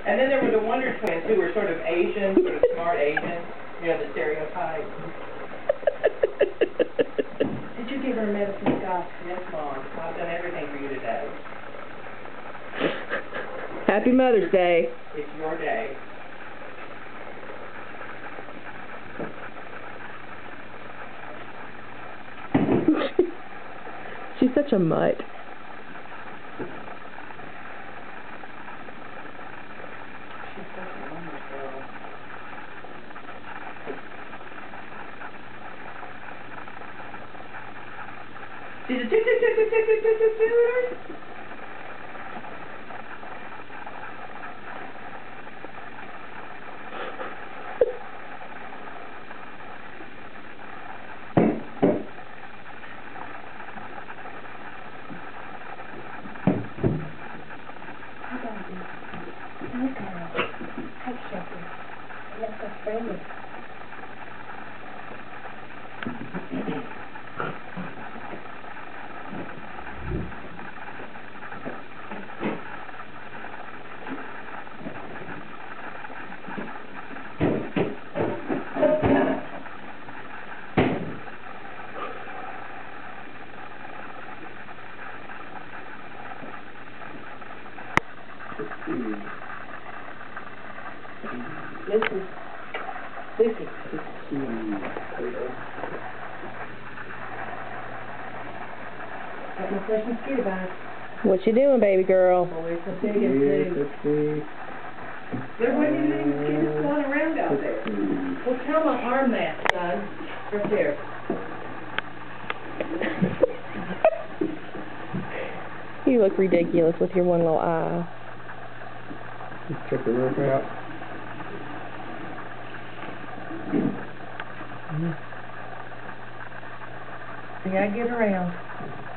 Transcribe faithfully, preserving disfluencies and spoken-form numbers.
And then there were the Wonder Twins, who were sort of Asian, sort of smart Asian. You know, the stereotype. Did you give her medicine, Scott? Yes, Mom. I've done everything for you today. Happy Mother's Day. It's your day. She's such a mutt. She's such a wonderful girl. She's a toot toot toot toot toot toot toot toot. Listen. Listen. Got my fresh mosquito bite. What you doing, baby girl? Oh, it's a big one, too. There wasn't any mosquitoes flying around out there. Well, tell my arm that, son. Right there. You look ridiculous with your one little eye. Just check the roof out. You gotta get around.